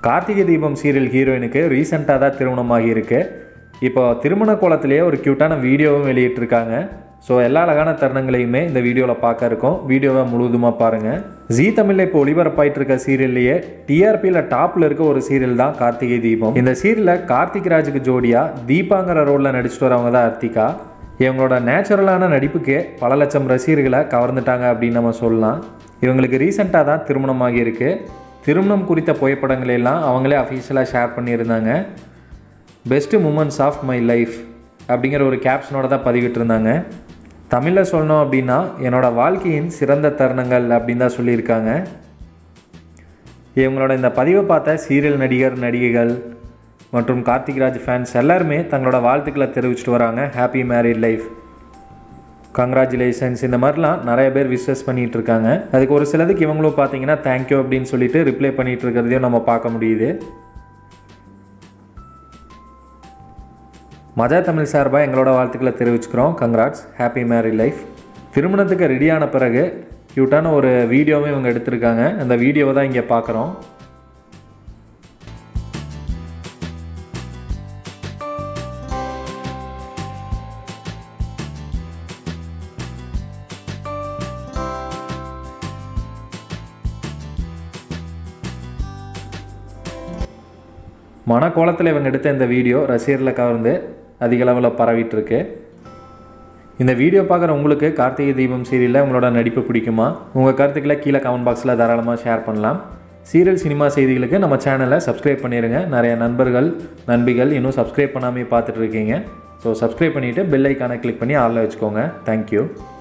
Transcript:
Karthigai Deepam serial ஹீரோயினுக்கு ரீசெண்டாக தான் திருமணமாகி இருக்கு. இப்போ திருமண கோலத்திலேயே ஒரு க்யூட்டான வீடியோவும் வெளியிட்டிருக்காங்க. ஸோ எல்லா அழகான தருணங்களையுமே இந்த வீடியோவில் பார்க்க இருக்கோம். வீடியோவை முழுவதுமாக பாருங்கள். ஜீ தமிழில் இப்போ ஒளிபரப்பாயிட்டு இருக்க சீரியல்லையே டிஆர்பியில் டாப்பில் இருக்க ஒரு சீரியல் தான் கார்த்திகை தீபம். இந்த சீரியலில் கார்த்திக் ராஜுக்கு ஜோடியாக தீபாங்கிற ரோலில் நடிச்சிட்டு வரவங்க தான் arthika. இவங்களோட நேச்சுரலான நடிப்புக்கே பல லட்சம் ரசிகர்களை கவர்ந்துட்டாங்க அப்படின்னு நம்ம சொல்லலாம். இவங்களுக்கு ரீசெண்டாக தான் திருமணமாகி இருக்கு. திருமணம் குறித்த புகைப்படங்களெல்லாம் அவங்களே அஃபீஷியலாக ஷேர் பண்ணியிருந்தாங்க. Best moments of my life அப்படிங்கிற ஒரு கேப்ஷனோட தான் பதிவிட்டிருந்தாங்க. தமிழில் சொல்லணும் அப்படின்னா என்னோட வாழ்க்கையின் சிறந்த தருணங்கள் அப்படின்னு தான் சொல்லியிருக்காங்க. இவங்களோட இந்த பதிவை பார்த்த சீரியல் நடிகர் நடிகைகள் மற்றும் கார்த்திக் ராஜ் ஃபேன்ஸ் எல்லாருமே தங்களோட வாழ்த்துக்களை தெரிவிச்சிட்டு வராங்க. ஹாப்பி மேரிட் லைஃப், கங்க்ராச்சுலேஷன்ஸ், இந்த மாதிரிலாம் நிறைய பேர் விஷஸ் பண்ணிகிட்டு இருக்காங்க. அதுக்கு ஒரு சிலதுக்கு இவங்களும் பார்த்தீங்கன்னா தேங்க்யூ அப்படின்னு சொல்லிட்டு ரிப்ளை பண்ணிகிட்டு இருக்கிறதையும் நம்ம பார்க்க முடியுது. மஜா தமிழ் சார்பாக எங்களோட வாழ்த்துக்களை தெரிவிச்சுக்கிறோம். Congrats, happy married life. திருமணத்துக்கு ரெடியான பிறகு க்யூட்டான ஒரு வீடியோவும் இவங்க எடுத்திருக்காங்க. அந்த வீடியோவை தான் இங்கே பார்க்குறோம். மனக்கோலத்தில் இவங்க எடுத்த இந்த வீடியோ ரசிகர்களை கவர்ந்து அதிக அளவில் பரவிட்டுருக்கு. இந்த வீடியோ பார்க்குற உங்களுக்கு கார்த்திகை தீபம் சீரியலில் உங்களோட நடிப்பு பிடிக்குமா? உங்கள் கருத்துக்களை கீழே கமெண்ட் பாக்ஸில் தாராளமாக ஷேர் பண்ணலாம். சீரியல் சினிமா செய்திகளுக்கு நம்ம சேனலை சப்ஸ்கிரைப் பண்ணிடுங்க. நிறைய நண்பர்கள் நண்பிகள் இன்னும் சப்ஸ்கிரைப் பண்ணாமே பார்த்துட்டு இருக்கீங்க. ஸோ சப்ஸ்கிரைப் பண்ணிவிட்டு பெல் ஐக்கானை கிளிக் பண்ணி ஆளில் வச்சுக்கோங்க. தேங்க்யூ.